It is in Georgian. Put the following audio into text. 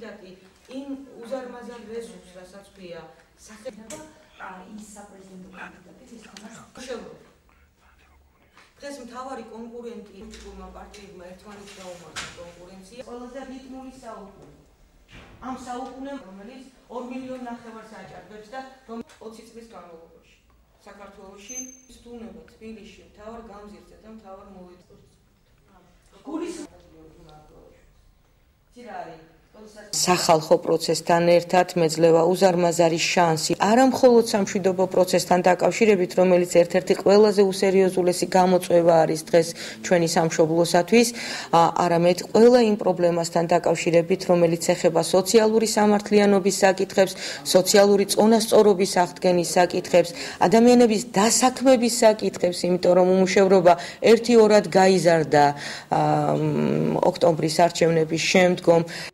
კანდიდატი იმ უზარმაზარ რესურსს, რასაც ქვია სახელმწიფო ის საპრეზიდენტო კანდიდატი ის შევრობა. დღეს მთავარი კონკურენტი პოლიტიკურმა პარტიებმა ერთმანეთს გაუმართა კონკურენცია. ყველაზე რიტმული საუკუნე. ამ საუკუნემ, რომელიც 2,5 მილიონს აჭარბებს და 20 წლის განმავლობაში. საქართველოში სტუმრობა თბილისში მთავარ გამზირზე და მთავარ მოვეწყოს. გულის სახალხო პროცესთან ერთად მეძლევა უზარმაზარი შანსი არა მხოლოდ სამშვიდობო პროცესთან დაკავშირებით, რომელიც ერთ-ერთი ყველაზე უსერიოზულესი გამოწვევა არის დღეს ჩვენი სამშობლოსათვის, არამედ ყველა იმ პრობლემასთან დაკავშირებით, რომელიც ეხება სოციალური სამართლიანობის საკითხებს, სოციალური წონასწორობის აღდგენის საკითხებს, ადამიანების დასაქმების საკითხებს, იმიტომ რომ უმუშევრობა ერთიორად გაიზარდა ოქტომბრის არჩევნების შემდგომ.